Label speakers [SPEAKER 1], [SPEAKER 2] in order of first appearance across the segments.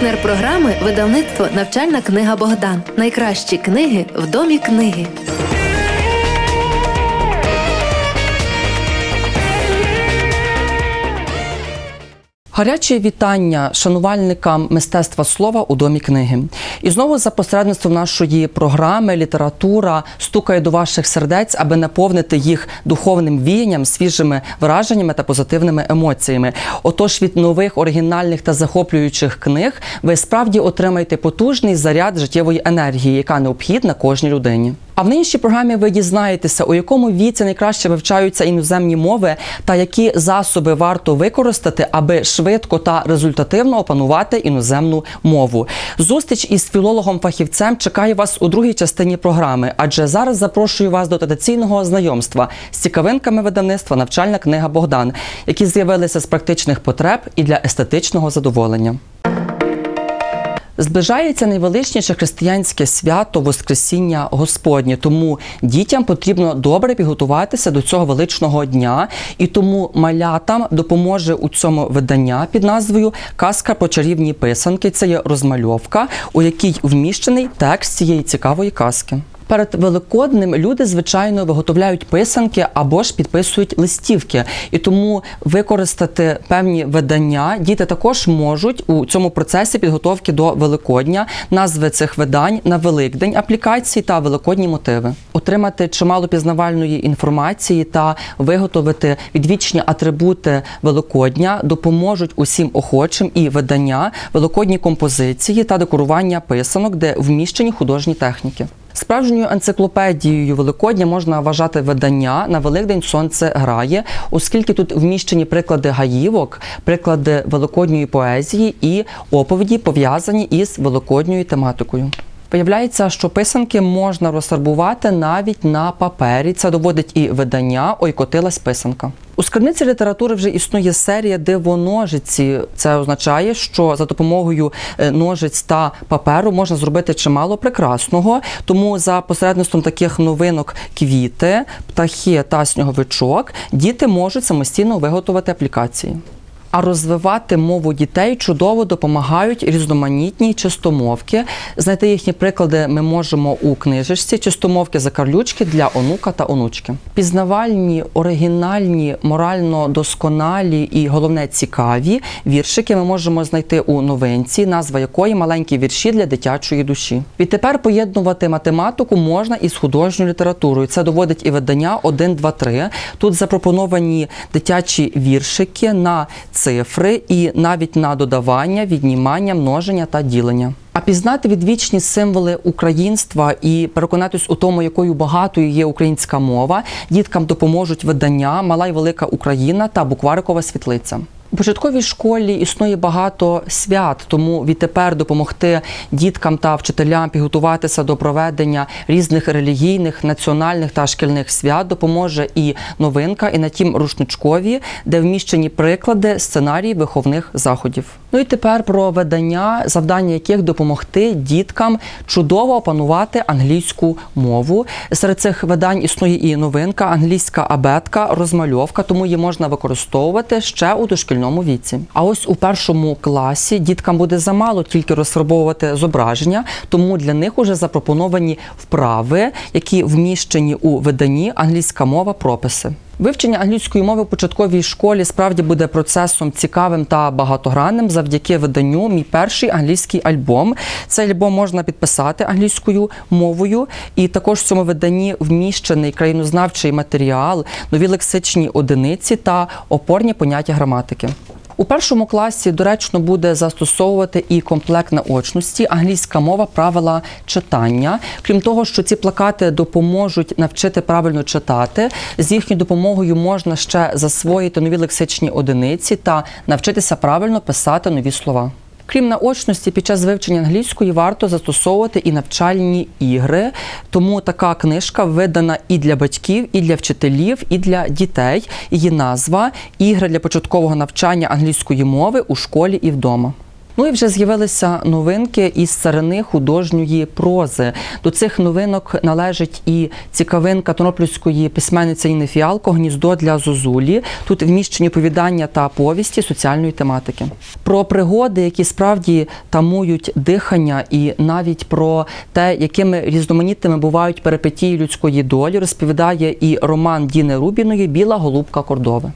[SPEAKER 1] Партнер програми – видавництво «Навчальна книга Богдан». Найкращі книги в домі книги.
[SPEAKER 2] Гаряче вітання шанувальникам мистецтва слова у Домі книги. І знову за посередництвом нашої програми література стукає до ваших сердець, аби наповнити їх духовним віянням, свіжими враженнями та позитивними емоціями. Отож, від нових, оригінальних та захоплюючих книг ви справді отримаєте потужний заряд життєвої енергії, яка необхідна кожній людині. А в нинішній програмі ви дізнаєтеся, у якому віці найкраще вивчаються іноземні мови та які засоби варто використати, аби швидко та результативно опанувати іноземну мову. Зустріч із філологом-фахівцем чекає вас у другій частині програми, адже зараз запрошую вас до традиційного знайомства з цікавинками видавництва «Навчальна книга Богдан», які з'явилися з практичних потреб і для естетичного задоволення. Зближається найвеличніше християнське свято Воскресіння Господнє, тому дітям потрібно добре підготуватися до цього величного дня, і тому малятам допоможе у цьому видання під назвою «Казка про чарівні писанки». Це є розмальовка, у якій вміщений текст цієї цікавої казки. Перед Великоднем люди, звичайно, виготовляють писанки або ж підписують листівки. І тому використати певні видання діти також можуть у цьому процесі підготовки до Великодня, назви цих видань на Великдень аплікації та великодні мотиви. Отримати чимало пізнавальної інформації та виготовити відвічні атрибути Великодня допоможуть усім охочим і видання, великодні композиції та декорування писанок, де вміщені художні техніки. Справжньою енциклопедією Великодня можна вважати видання «На Великдень сонце грає», оскільки тут вміщені приклади гаївок, приклади великодньої поезії і оповіді, пов'язані із великодньою тематикою. Виявляється, що писанки можна розфарбувати навіть на папері. Це доводить і видання «Ой, котилась писанка». У скарбниці літератури вже існує серія «Дивоножиці». Це означає, що за допомогою ножиць та паперу можна зробити чимало прекрасного. Тому за посередництвом таких новинок квіти, птахи та сніговичок діти можуть самостійно виготовити аплікації. А розвивати мову дітей чудово допомагають різноманітні чистомовки. Знайти їхні приклади ми можемо у книжечці «Чистомовки Закарлючки для онука та онучки». Пізнавальні, оригінальні, морально досконалі і, головне, цікаві віршики ми можемо знайти у новинці, назва якої «Маленькі вірші для дитячої душі». Відтепер поєднувати математику можна із художньою літературою. Це доводить і видання «1, 2, 3». Тут запропоновані дитячі віршики на цифри і навіть на додавання, віднімання, множення та ділення. А пізнати відвічні символи українства і переконатись у тому, якою багатою є українська мова, діткам допоможуть видання «Мала й велика Україна» та «Букварикова світлиця». У початковій школі існує багато свят, тому відтепер допомогти діткам та вчителям підготуватися до проведення різних релігійних, національних та шкільних свят допоможе і новинка, і на тім рушничкові, де вміщені приклади, сценарії виховних заходів. Ну і тепер про видання, завдання яких допомогти діткам чудово опанувати англійську мову. Серед цих видань існує і новинка, англійська абетка, розмальовка, тому її можна використовувати ще у дошкільному віці. А ось у першому класі діткам буде замало тільки розфарбовувати зображення, тому для них уже запропоновані вправи, які вміщені у виданні «Англійська мова. Прописи». Вивчення англійської мови в початковій школі справді буде процесом цікавим та багатогранним завдяки виданню «Мій перший англійський альбом». Цей альбом можна підписати англійською мовою, і також в цьому виданні вміщений країнознавчий матеріал, нові лексичні одиниці та опорні поняття граматики. У першому класі доречно буде застосовувати і комплект наочності «Англійська мова. Правила читання». Крім того, що ці плакати допоможуть навчити правильно читати, з їхньою допомогою можна ще засвоїти нові лексичні одиниці та навчитися правильно писати нові слова. Крім наочності, під час вивчення англійської варто застосовувати і навчальні ігри, тому така книжка видана і для батьків, і для вчителів, і для дітей. Її назва «Ігри для початкового навчання англійської мови у школі і вдома». Ну і вже з'явилися новинки із царини художньої прози. До цих новинок належить і цікавинка тернопільської письменниці Інни Фіалко «Гніздо для зозулі». Тут вміщені оповідання та повісті соціальної тематики. Про пригоди, які справді тамують дихання, і навіть про те, якими різноманітними бувають перипетії людської долі, розповідає і роман Діни Рубіної «Біла голубка Кордови».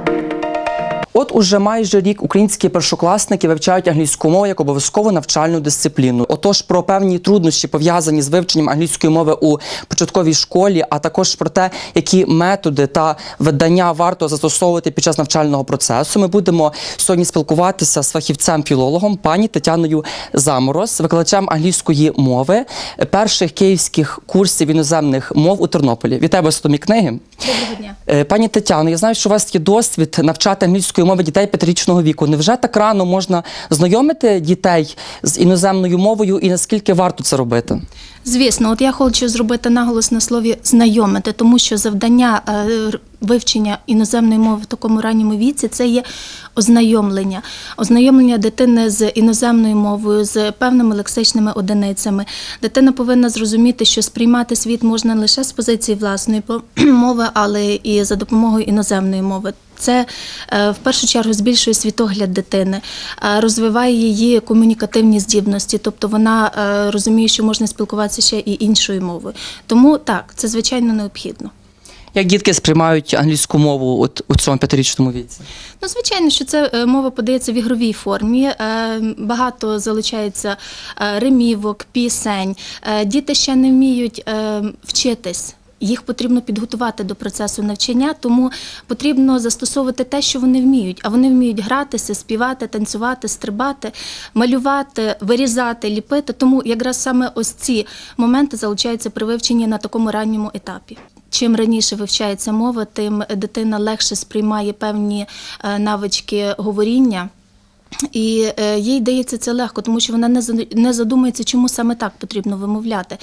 [SPEAKER 2] От уже майже рік українські першокласники вивчають англійську мову як обов'язкову навчальну дисципліну. Отож, про певні труднощі, пов'язані з вивченням англійської мови у початковій школі, а також про те, які методи та видання варто застосовувати під час навчального процесу, ми будемо сьогодні спілкуватися з фахівцем-філологом пані Тетяною Замороз, викладачем англійської мови перших київських курсів іноземних мов у Тернополі. Вітаю вас у «Домі книги».
[SPEAKER 3] Доброго дня.
[SPEAKER 2] Пані Тетяно, я знаю, що у вас є досвід навчати англійської мови дітей 5-річного віку. Невже так рано можна знайомити дітей з іноземною мовою і наскільки варто це робити?
[SPEAKER 3] Звісно, от я хочу зробити наголос на слові «знайомити», тому що завдання вивчення іноземної мови в такому ранньому віці – це є ознайомлення. Ознайомлення дитини з іноземною мовою, з певними лексичними одиницями. Дитина повинна зрозуміти, що сприймати світ можна не лише з позиції власної мови, але і за допомогою іноземної мови. Це в першу чергу збільшує світогляд дитини, розвиває її комунікативні здібності, тобто вона розуміє, що можна спілкуватися ще і іншою мовою. Тому так, це звичайно необхідно.
[SPEAKER 2] Як дітки сприймають англійську мову от у цьому 5-річному віці?
[SPEAKER 3] Ну, звичайно, що це мова подається в ігровій формі, багато залучається римівок, пісень. Діти ще не вміють вчитись. Їх потрібно підготувати до процесу навчання, тому потрібно застосовувати те, що вони вміють. А вони вміють гратися, співати, танцювати, стрибати, малювати, вирізати, ліпити. Тому якраз саме ось ці моменти залучаються при вивченні на такому ранньому етапі. Чим раніше вивчається мова, тим дитина легше сприймає певні навички говоріння. І їй дається це легко, тому що вона не задумується, чому саме так потрібно вимовляти.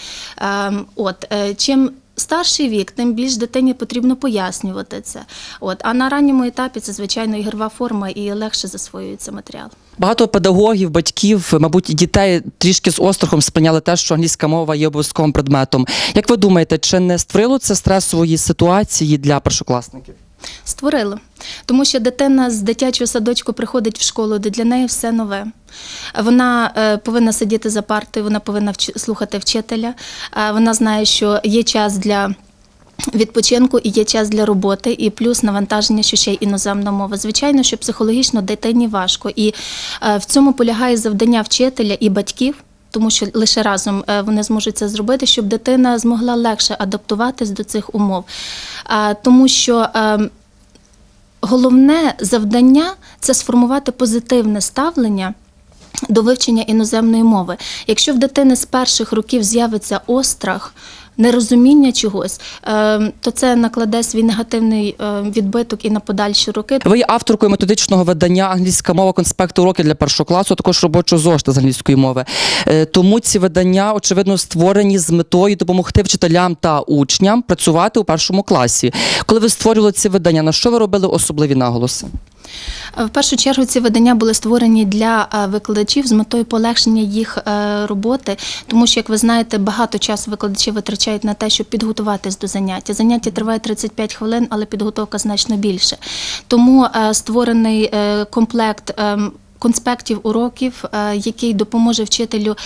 [SPEAKER 3] Чим старший вік, тим більш дитині потрібно пояснювати це. А на ранньому етапі це, звичайно, ігрова форма і легше засвоюється матеріал.
[SPEAKER 2] Багато педагогів, батьків, мабуть, дітей трішки з острахом сприйняли те, що англійська мова є обов'язковим предметом. Як ви думаєте, чи не створило це стресової ситуації для першокласників?
[SPEAKER 3] Створило. Тому що дитина з дитячого садочку приходить в школу, де для неї все нове. Вона повинна сидіти за партою, вона повинна слухати вчителя, вона знає, що є час для відпочинку і є час для роботи, і плюс навантаження, що ще й іноземна мова. Звичайно, що психологічно дитині важко. І в цьому полягає завдання вчителя і батьків, тому що лише разом вони зможуть це зробити, щоб дитина змогла легше адаптуватись до цих умов. Тому що головне завдання – це сформувати позитивне ставлення до вивчення іноземної мови. Якщо в дитини з перших років з'явиться острах, нерозуміння чогось, то це накладе свій негативний відбиток і на подальші роки.
[SPEAKER 2] Ви є авторкою методичного видання «Англійська мова. Конспекти уроки для першого класу», а також робочого зошита з англійської мови. Тому ці видання, очевидно, створені з метою допомогти вчителям та учням працювати у першому класі. Коли ви створювали ці видання, на що ви робили особливі наголоси?
[SPEAKER 3] В першу чергу ці видання були створені для викладачів з метою полегшення їх роботи, тому що, як ви знаєте, багато часу викладачі витрачають на те, щоб підготуватись до заняття. Заняття триває 35 хвилин, але підготовка значно більше. Тому створений комплект конспектів уроків, який допоможе вчителю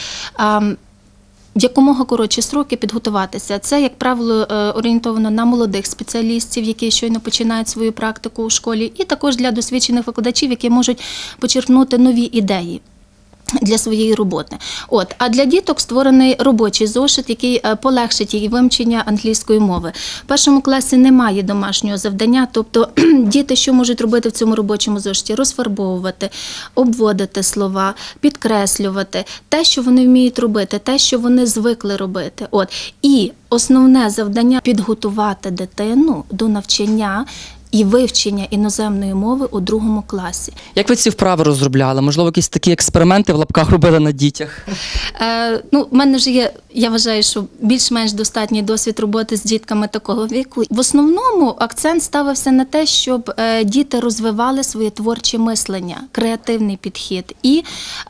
[SPEAKER 3] в якомога коротші строки підготуватися. Це, як правило, орієнтовано на молодих спеціалістів, які щойно починають свою практику у школі, і також для досвідчених викладачів, які можуть почерпнути нові ідеї для своєї роботи. А для діток створений робочий зошит, який полегшить їй вивчення англійської мови. В першому класі немає домашнього завдання, тобто діти що можуть робити в цьому робочому зошиті? Розфарбовувати, обводити слова, підкреслювати те, що вони вміють робити, те, що вони звикли робити. І основне завдання – підготувати дитину до навчання і вивчення іноземної мови у 2 класі.
[SPEAKER 2] Як ви ці вправи розробляли? Можливо, якісь такі експерименти в лапках робили на дітях?
[SPEAKER 3] В мене ж є, я вважаю, що більш-менш достатній досвід роботи з дітками такого віку. В основному акцент ставився на те, щоб діти розвивали своє творче мислення, креативний підхід і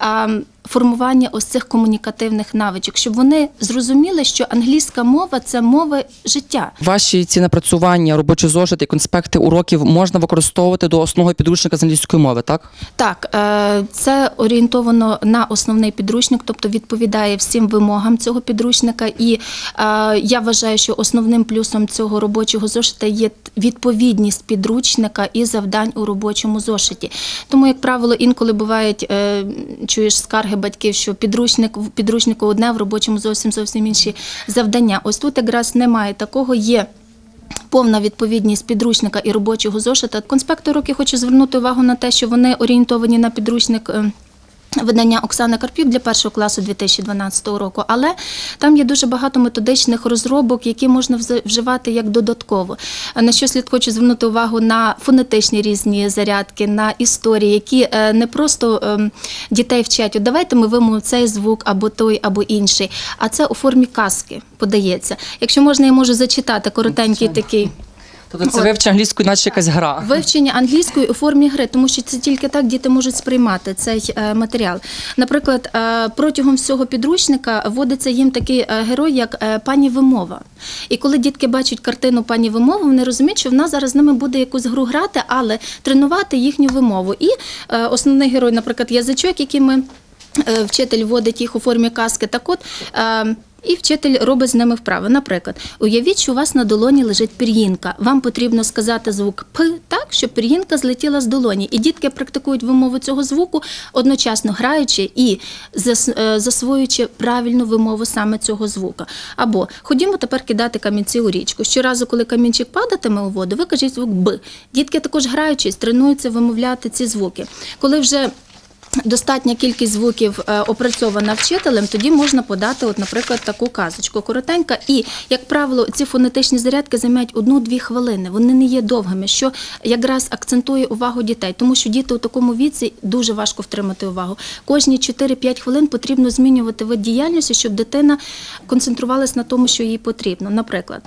[SPEAKER 3] формування ось цих комунікативних навичок, щоб вони зрозуміли, що англійська мова – це мова життя.
[SPEAKER 2] Ваші ці напрацювання, робочі зошити, конспекти уроків можна використовувати до основного підручника з англійської мови, так?
[SPEAKER 3] Так, це орієнтовано на основний підручник, тобто відповідає всім вимогам цього підручника. І я вважаю, що основним плюсом цього робочого зошита є відповідність підручника і завдань у робочому зошиті. Тому, як правило, інколи бувають, чуєш скарги батьків, що в підручнику одне, в робочому зовсім інші завдання. Ось тут якраз немає такого, є повна відповідність підручника і робочого зошита. Конспекти уроків хочу звернути увагу на те, що вони орієнтовані на підручник видання Оксани Карпюк для 1 класу 2012 року, але там є дуже багато методичних розробок, які можна вживати як додатково. На що слід хочу звернути увагу на фонетичні різні зарядки, на історії, які не просто дітей вчать, от давайте ми вимовимо цей звук або той, або інший, а це у формі казки подається. Якщо можна, я можу зачитати коротенький такий.
[SPEAKER 2] Тобто це вивчення англійської, наче якась гра.
[SPEAKER 3] Вивчення англійської у формі гри, тому що це тільки так діти можуть сприймати цей матеріал. Наприклад, протягом всього підручника вводиться їм такий герой, як пані Вимова. І коли дітки бачать картину пані Вимови, вони розуміють, що вона зараз з ними буде якусь гру грати, але тренувати їхню вимову. І основний герой, наприклад, язичок, який вчитель вводить їх у формі казки, так от, і вчитель робить з ними вправи. Наприклад, уявіть, що у вас на долоні лежить пір'їнка. Вам потрібно сказати звук «п» так, щоб пір'їнка злетіла з долоні. І дітки практикують вимову цього звуку, одночасно граючи і засвоюючи правильну вимову саме цього звука. Або ходімо тепер кидати камінці у річку. Щоразу, коли камінчик падатиме у воду, ви кажіть звук «б». Дітки також граючись, тренуються вимовляти ці звуки. Коли вже достатня кількість звуків опрацьована вчителем, тоді можна подати, от, наприклад, таку казочку коротенька. І, як правило, ці фонетичні зарядки займають 1-2 хвилини. Вони не є довгими, що якраз акцентує увагу дітей, тому що діти у такому віці дуже важко втримати увагу. Кожні 4-5 хвилин потрібно змінювати вид діяльності, щоб дитина концентрувалась на тому, що їй потрібно. Наприклад,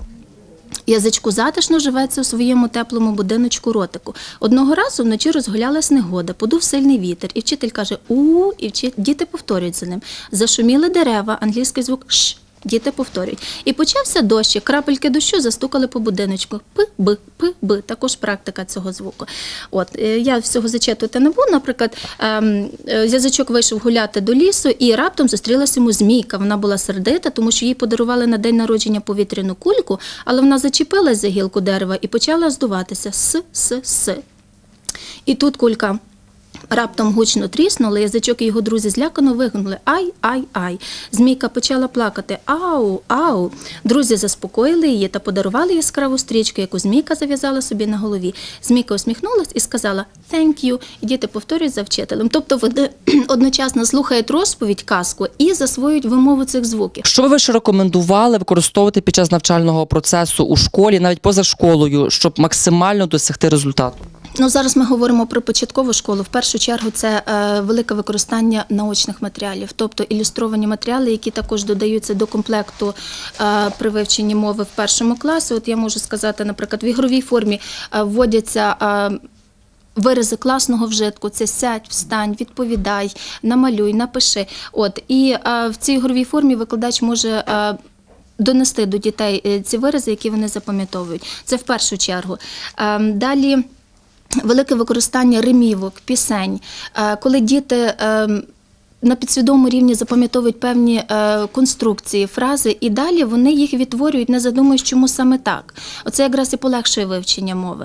[SPEAKER 3] язичку затишно живеться у своєму теплому будиночку ротику. Одного разу вночі розгулялась негода, подув сильний вітер, і вчитель каже «у», і діти повторюють за ним. Зашуміли дерева, англійський звук «ш». Діти повторюють. І почався дощ, крапельки дощу застукали по будиночку. П-б, п-б, також практика цього звуку. От, я всього зачитувати не буду. Наприклад, язичок вийшов гуляти до лісу і раптом зустрілася йому змійка. Вона була сердита, тому що їй подарували на день народження повітряну кульку, але вона зачепилась за гілку дерева і почала здуватися. С. І тут кулька раптом гучно тріснули, язичок і його друзі злякано вигукнули «ай, ай, ай». Змійка почала плакати «ау, ау». Друзі заспокоїли її та подарували яскраву стрічку, яку змійка зав'язала собі на голові. Змійка усміхнулась і сказала «thank you», і діти повторюють за вчителем. Тобто вони одночасно слухають розповідь, казку і засвоюють вимову цих звуків.
[SPEAKER 2] Що ви ще рекомендували використовувати під час навчального процесу у школі, навіть поза школою, щоб максимально досягти результату?
[SPEAKER 3] Зараз ми говоримо про початкову школу. В першу чергу це велике використання наочних матеріалів, тобто ілюстровані матеріали, які також додаються до комплекту при вивченні мови в 1 класі. От я можу сказати, наприклад, в ігровій формі вводяться вирази класного вжитку, це сядь, встань, відповідай, намалюй, напиши. І в цій ігровій формі викладач може донести до дітей ці вирази, які вони запам'ятовують. Це в першу чергу. Далі велике використання римівок, пісень, коли діти на підсвідомому рівні запам'ятовують певні конструкції, фрази, і далі вони їх відтворюють, не задумуючись, чому саме так. Оце якраз і полегшує вивчення мови.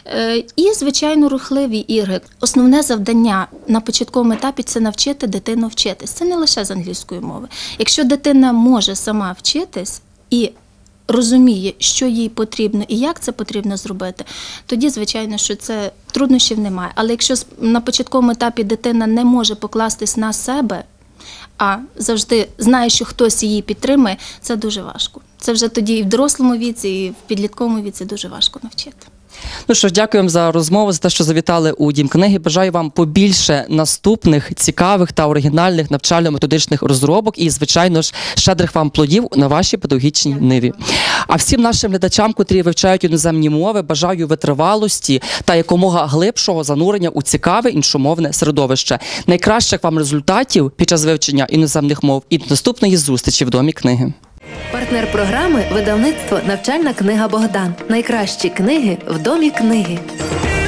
[SPEAKER 3] І, звичайно, рухливі ігри. Основне завдання на початковому етапі – це навчити дитину вчитись. Це не лише з англійської мови. Якщо дитина може сама вчитись і розуміє, що їй потрібно і як це потрібно зробити, тоді, звичайно, що це труднощів немає. Але якщо на початковому етапі дитина не може покластись на себе, а завжди знає, що хтось її підтримує, це дуже важко. Це вже тоді і в дорослому віці, і в підлітковому віці дуже важко навчити.
[SPEAKER 2] Ну що ж, дякуємо за розмову, за те, що завітали у Дім книги. Бажаю вам побільше наступних цікавих та оригінальних навчально-методичних розробок і, звичайно ж, щедрих вам плодів на вашій педагогічній ниві. А всім нашим глядачам, котрі вивчають іноземні мови, бажаю витривалості та якомога глибшого занурення у цікаве іншомовне середовище. Найкращих вам результатів під час вивчення іноземних мов і до наступної зустрічі в Домі книги.
[SPEAKER 1] Партнер програми – видавництво «Навчальна книга Богдан». Найкращі книги в Домі книги.